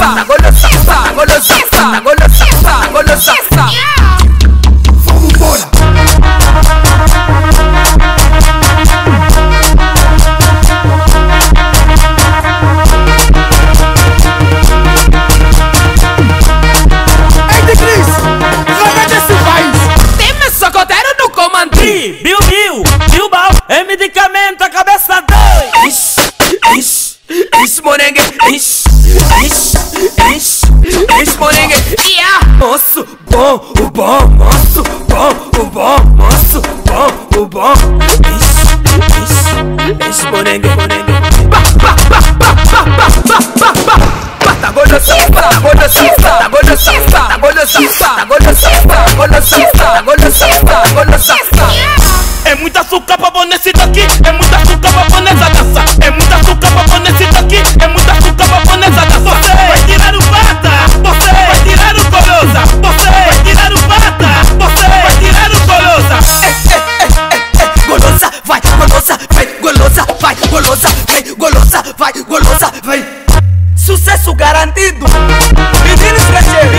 Bilbao, é medicamento, a cabeça dói. Ixi, morengue, ixi, morengue. Moço, bom, o bom, moço, bom, o bom, moço, bom, o bom. Ixi, morengue. Tá gordo, é muita açúcar pra pôr nesse daqui, é muita açúcar pra pôr nessa gaça. É muita açúcar pra pôr nesse daqui, é muita açúcar pra pôr nessa gaça. Você vai tirar o pata, você vai tirar o golosa, você vai tirar o pata, você vai tirar o golosa. Golosa, vai, golosa, vai, golosa, vai, golosa, vai, golosa, vai, golosa, vai. Sucesso garantido. Menino estrangeiro.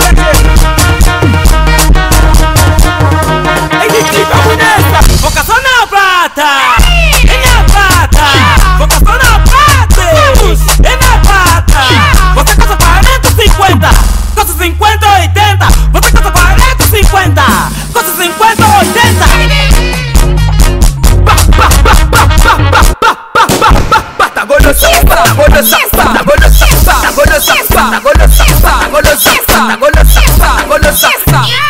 Vocação na prata, é na prata. Vocação na prata, é na prata. Você costa 40 ou 50? Costa 50 ou 80? Você costa 40 ou 50? Costa 50 ou 80? Tá gordo, safado.